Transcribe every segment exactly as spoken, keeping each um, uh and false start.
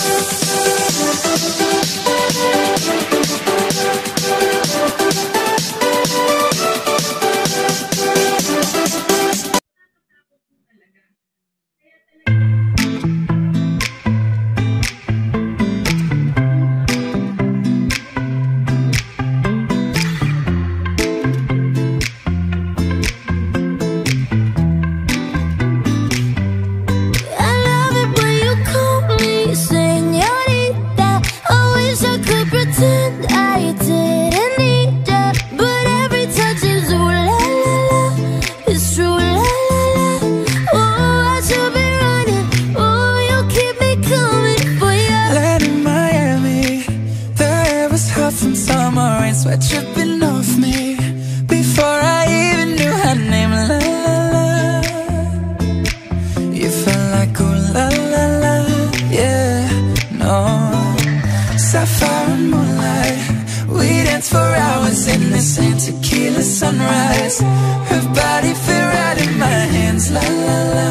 Sweat dripping off me before I even knew her name. La la la, you felt like ooh la la la, yeah, no. Sapphire and moonlight, we danced for hours in the same tequila sunrise. Her body fit right in my hands. La la la,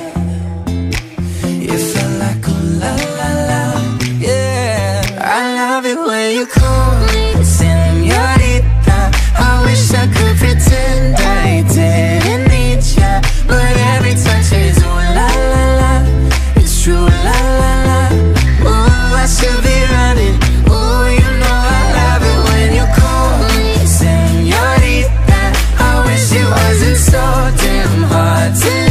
you felt like ooh la la la, yeah. I love it when you call me señorita. I wish I could pretend I didn't need ya, but every touch is ooh la la la. It's true, la la la. Ooh, I should be running. Ooh, you know I love it when you call me señorita. I wish it wasn't so damn hard to